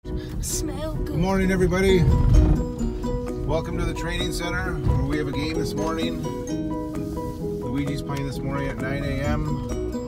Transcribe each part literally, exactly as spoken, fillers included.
Smell good. Good morning, everybody. Welcome to the training center where we have a game this morning. Luigi's playing this morning at nine A M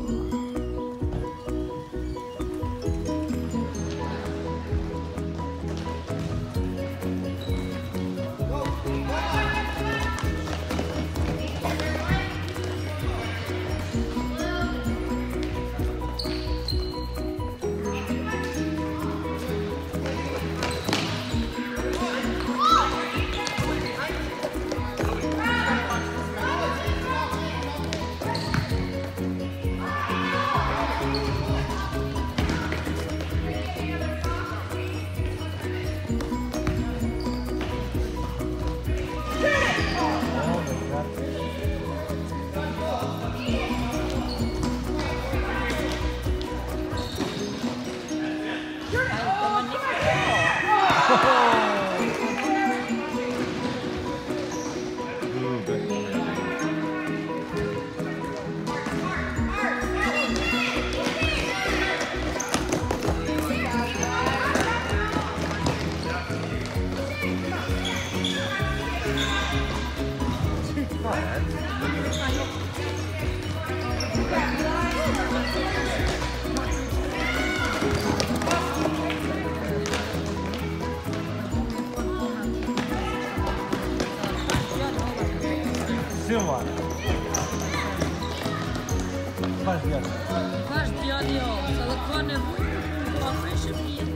Faz diário, telefone, fecha minha.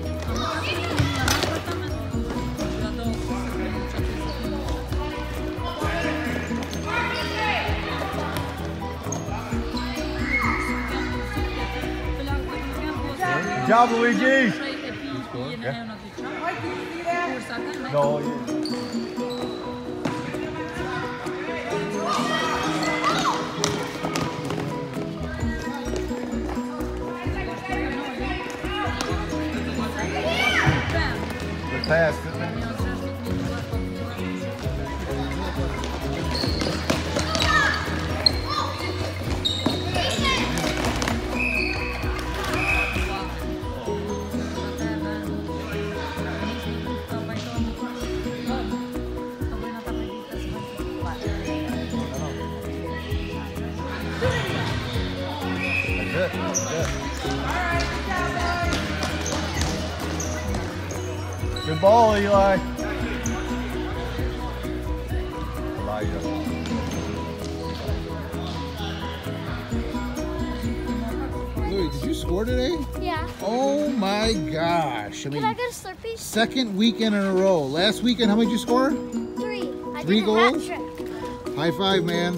Good job, Luigi! No, yeah. Good pass, good pass. Good, good. Good ball, Eli. Elijah. Louis, did you score today? Yeah. Oh my gosh. I mean, Can I get a Slurpee? second weekend in a row. Last weekend, how many did you score? Three. I Three did a hat goals? trick. High five, man.